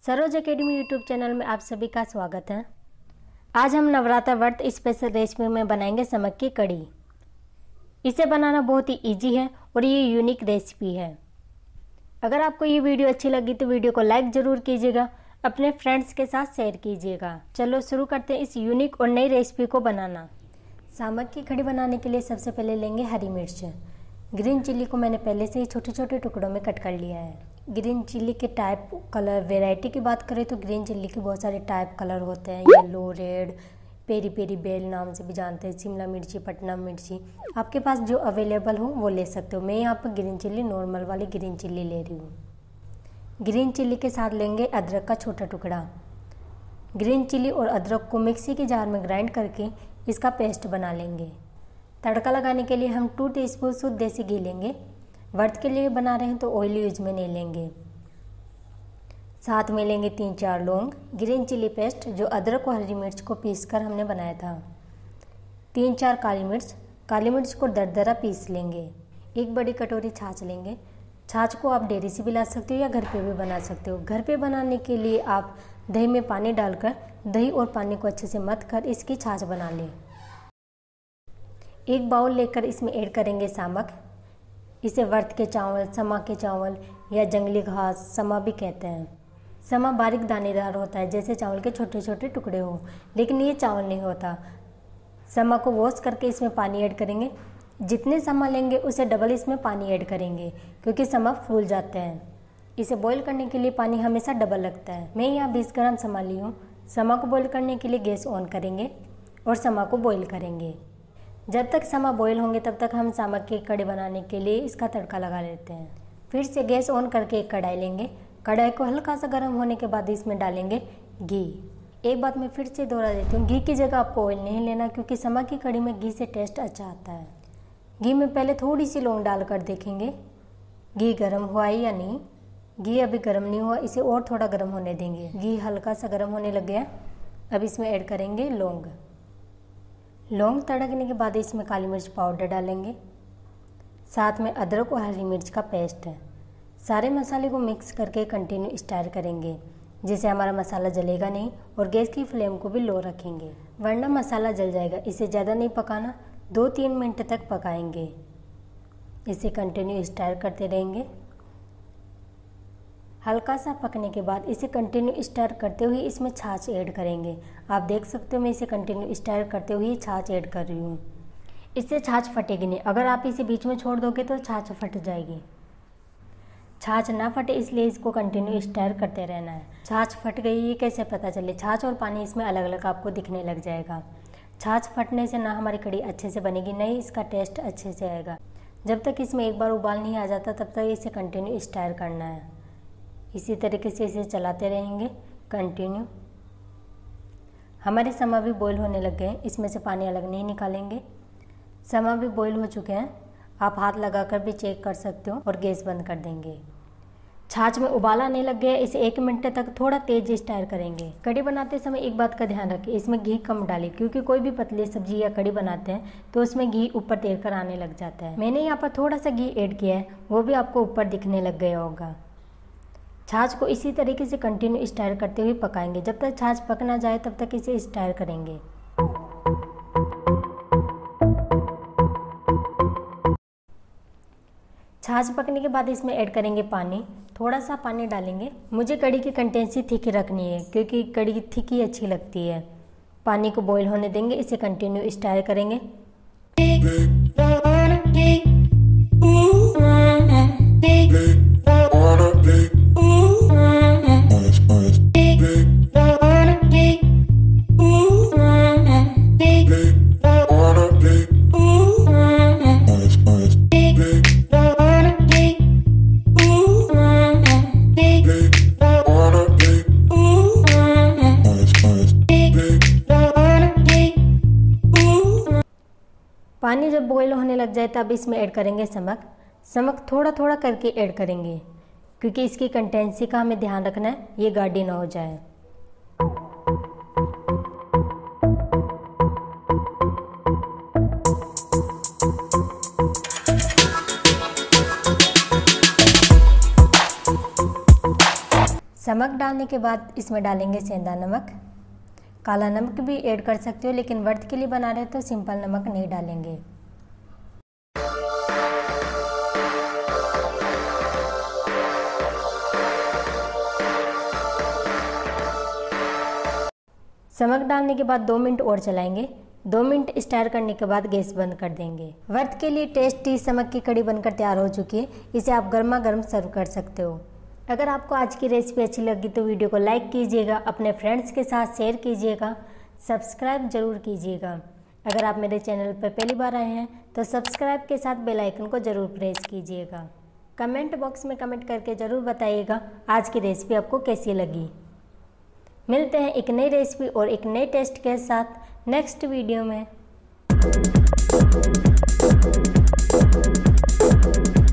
Saroj academy YouTube channel में आप सभी का स्वागत है। आज हम नवरात्र व्रत स्पेशल रेसिपी में बनाएंगे समक की कड़ी। इसे बनाना बहुत ही इजी है और ये यूनिक रेसिपी है। अगर आपको ये वीडियो अच्छी लगी तो वीडियो को लाइक ज़रूर कीजिएगा, अपने फ्रेंड्स के साथ शेयर कीजिएगा। चलो शुरू करते हैं इस यूनिक और नई रेसिपी को बनाना। समक की कड़ी बनाने के लिए सबसे पहले लेंगे हरी मिर्च। ग्रीन चिल्ली को मैंने पहले से ही छोटे छोटे टुकड़ों में कट कर लिया है। ग्रीन चिल्ली के टाइप कलर वैरायटी की बात करें तो ग्रीन चिल्ली के बहुत सारे टाइप कलर होते हैं। Yellow, red, peri peri bell नाम से भी जानते हैं, शिमला मिर्ची, पटना मिर्ची। आपके पास जो अवेलेबल हो वो ले सकते हो। मैं यहाँ पर ग्रीन चिल्ली, नॉर्मल वाली ग्रीन चिल्ली ले रही हूँ। ग्रीन चिल्ली के साथ लेंगे अदरक का छोटा टुकड़ा। ग्रीन चिल्ली और अदरक को मिक्सी के जार में ग्राइंड करके इसका पेस्ट बना लेंगे। तड़का लगाने के लिए हम 2 टीस्पून शुद्ध देसी घी लेंगे। व्रत के लिए बना रहे हैं तो ऑयल यूज में नहीं लेंगे। साथ में लेंगे 3-4 लौंग। ग्रीन चिल्ली पेस्ट जो अदरक और हरी मिर्च को पीसकर हमने बनाया था। 3-4 काली मिर्च को दरदरा पीस लेंगे। 1 बड़ी कटोरी छाछ लेंगे। छाछ को आप डेयरी से भी ला सकते हो या घर पे भी बना सकते हो। घर पे बनाने के लिए आप दही में पानी डालकर दही और पानी को अच्छे से मथ कर इसकी छाछ बना लें। 1 बाउल लेकर इसमें ऐड करेंगे सामक। इसे व्रत के चावल, समा के चावल या जंगली घास समा भी कहते हैं। समा बारीक दानेदार होता है, जैसे चावल के छोटे छोटे टुकड़े हो, लेकिन ये चावल नहीं होता। समा को वॉश करके इसमें पानी ऐड करेंगे। जितने समा लेंगे उसे डबल इसमें पानी ऐड करेंगे, क्योंकि समा फूल जाते हैं। इसे बॉईल करने के लिए पानी हमेशा डबल लगता है। मैं यहाँ 20 ग्राम समा ली हूँ। समा को बॉईल करने के लिए गैस ऑन करेंगे और समा को बॉईल करेंगे। जब तक समा बॉईल होंगे तब तक हम समक की कड़ी बनाने के लिए इसका तड़का लगा लेते हैं। फिर से गैस ऑन करके एक कढ़ाई लेंगे। कढ़ाई को हल्का सा गर्म होने के बाद इसमें डालेंगे घी। एक बात मैं फिर से दोहरा देती हूँ, घी की जगह आपको ऑयल नहीं लेना, क्योंकि समक की कड़ी में घी से टेस्ट अच्छा आता है। घी में पहले थोड़ी सी लौंग डालकर देखेंगे घी गर्म हुआ है या नहीं। घी अभी गर्म नहीं हुआ, इसे और थोड़ा गर्म होने देंगे। घी हल्का सा गर्म होने लग गया। अब इसमें ऐड करेंगे लौंग। लौंग तड़कने के बाद इसमें काली मिर्च पाउडर डालेंगे। साथ में अदरक और हरी मिर्च का पेस्ट है। सारे मसाले को मिक्स करके कंटिन्यू स्टर करेंगे, जिससे हमारा मसाला जलेगा नहीं, और गैस की फ्लेम को भी लो रखेंगे, वरना मसाला जल जाएगा। इसे ज़्यादा नहीं पकाना, 2-3 मिनट तक पकाएंगे। इसे कंटिन्यू स्टर करते रहेंगे। हल्का सा पकने के बाद इसे कंटिन्यू स्टर करते हुए इसमें छाछ ऐड करेंगे। आप देख सकते हो मैं इसे कंटिन्यू स्टर करते हुए छाछ ऐड कर रही हूँ। इससे छाछ फटेगी नहीं। अगर आप इसे बीच में छोड़ दोगे तो छाछ फट जाएगी। छाछ ना फटे इसलिए इसको कंटिन्यू स्टर करते रहना है। छाछ फट गई ये कैसे पता चले? छाछ और पानी इसमें अलग अलग आपको दिखने लग जाएगा। छाछ फटने से ना हमारी कड़ी अच्छे से बनेगी, नहीं इसका टेस्ट अच्छे से आएगा। जब तक इसमें एक बार उबाल नहीं आ जाता तब तक इसे कंटिन्यू स्टर करना है। इसी तरीके से इसे चलाते रहेंगे कंटिन्यू। हमारे समा भी बॉईल होने लग गए, इसमें से पानी अलग नहीं निकालेंगे। समा भी बॉईल हो चुके हैं, आप हाथ लगाकर भी चेक कर सकते हो, और गैस बंद कर देंगे। छाछ में उबाला नहीं लग गया, इसे 1 मिनट तक थोड़ा तेज स्टर करेंगे। कड़ी बनाते समय एक बात का ध्यान रखें, इसमें घी कम डालें, क्योंकि कोई भी पतली सब्जी या कड़ी बनाते हैं तो उसमें घी ऊपर तैर कर आने लग जाता है। मैंने यहाँ पर थोड़ा सा घी ऐड किया है, वो भी आपको ऊपर दिखने लग गया होगा। छाछ को इसी तरीके से कंटिन्यू स्टर करते हुए पकाएंगे। जब तक छाछ पक ना जाए तब तक इसे स्टर करेंगे। छाछ पकने के बाद इसमें ऐड करेंगे पानी। थोड़ा सा पानी डालेंगे। मुझे कड़ी की कंसिस्टेंसी थिक रखनी है, क्योंकि कड़ी थिक ही अच्छी लगती है। पानी को बॉईल होने देंगे, इसे कंटिन्यू स्टर करेंगे। पानी जब बॉईल होने लग जाए तब इसमें ऐड करेंगे समक। समक थोड़ा थोड़ा करके ऐड करेंगे, क्योंकि इसकी कंसिस्टेंसी का हमें ध्यान रखना है, ये गाढ़ी ना हो जाए। समक डालने के बाद इसमें डालेंगे सेंधा नमक। काला नमक भी ऐड कर सकते हो, लेकिन व्रत के लिए बना रहे तो सिंपल नमक नहीं डालेंगे। समक डालने के बाद 2 मिनट और चलाएंगे। 2 मिनट स्टार करने के बाद गैस बंद कर देंगे। व्रत के लिए टेस्टी समक की कड़ी बनकर तैयार हो चुकी है। इसे आप गर्मा गर्म सर्व कर सकते हो। अगर आपको आज की रेसिपी अच्छी लगी तो वीडियो को लाइक कीजिएगा, अपने फ्रेंड्स के साथ शेयर कीजिएगा, सब्सक्राइब जरूर कीजिएगा। अगर आप मेरे चैनल पर पहली बार आए हैं तो सब्सक्राइब के साथ बेल आइकन को ज़रूर प्रेस कीजिएगा। कमेंट बॉक्स में कमेंट करके ज़रूर बताइएगा आज की रेसिपी आपको कैसी लगी। मिलते हैं एक नई रेसिपी और एक नए टेस्ट के साथ नेक्स्ट वीडियो में।